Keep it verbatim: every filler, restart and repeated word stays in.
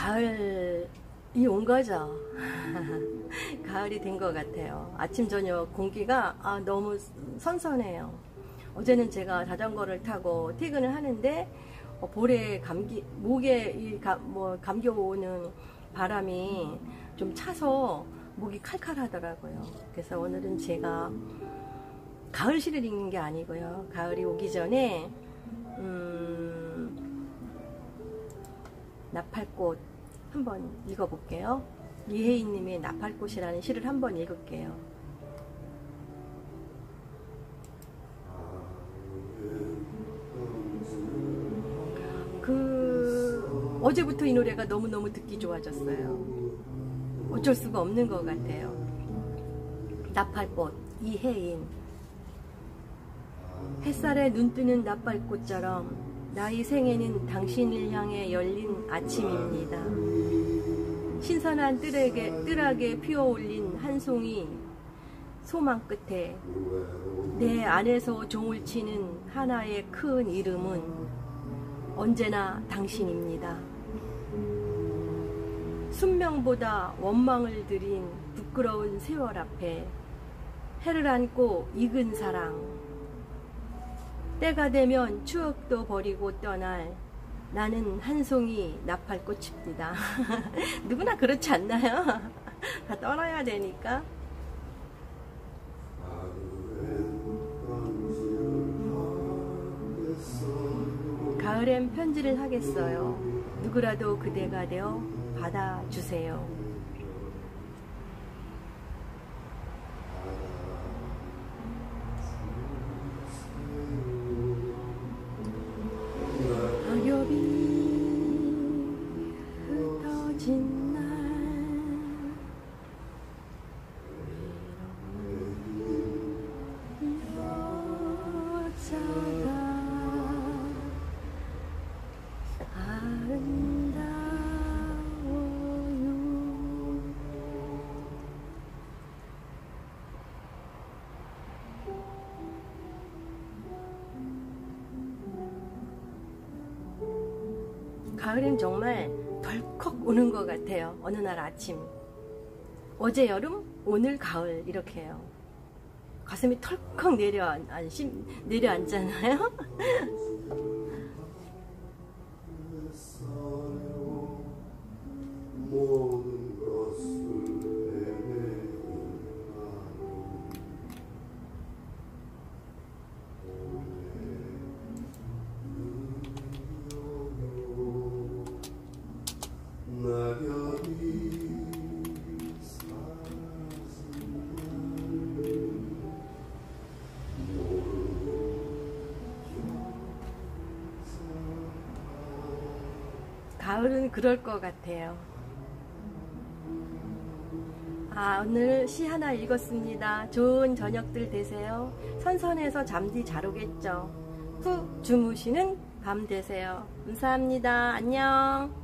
가을이 온 거죠. 가을이 된 것 같아요. 아침 저녁 공기가 아, 너무 선선해요. 어제는 제가 자전거를 타고 퇴근을 하는데 어, 볼에 감기, 목에 이 가, 뭐 감기 오는 바람이 좀 차서 목이 칼칼하더라고요. 그래서 오늘은 제가 가을 시를 읽는 게 아니고요. 가을이 오기 전에 음, 나팔꽃 한번 읽어볼게요. 이혜인님의 나팔꽃이라는 시를 한번 읽을게요. 그 어제부터 이 노래가 너무너무 듣기 좋아졌어요. 어쩔 수가 없는 것 같아요. 나팔꽃 이혜인. 햇살에 눈뜨는 나팔꽃처럼 나의 생애는 당신을 향해 열린 아침입니다. 신선한 뜰에게, 뜰하게 피어올린 한 송이 소망 끝에 내 안에서 종을 치는 하나의 큰 이름은 언제나 당신입니다. 순명보다 원망을 들인 부끄러운 세월 앞에 해를 안고 익은 사랑, 때가 되면 추억도 버리고 떠날 나는 한 송이 나팔꽃입니다. 누구나 그렇지 않나요? 다 떠나야 되니까. 가을엔 편지를 하겠어요. 누구라도 그대가 되어 받아주세요. 낙엽이 흩어진 날 여자가 가을엔 정말 덜컥 오는 것 같아요. 어느 날 아침 어제 여름 오늘 가을 이렇게 해요. 가슴이 털컥 내려앉, 내려앉잖아요. 가을은 그럴 것 같아요. 아, 오늘 시 하나 읽었습니다. 좋은 저녁들 되세요. 선선해서 잠디 잘 오겠죠. 푹 주무시는 밤 되세요. 감사합니다. 안녕.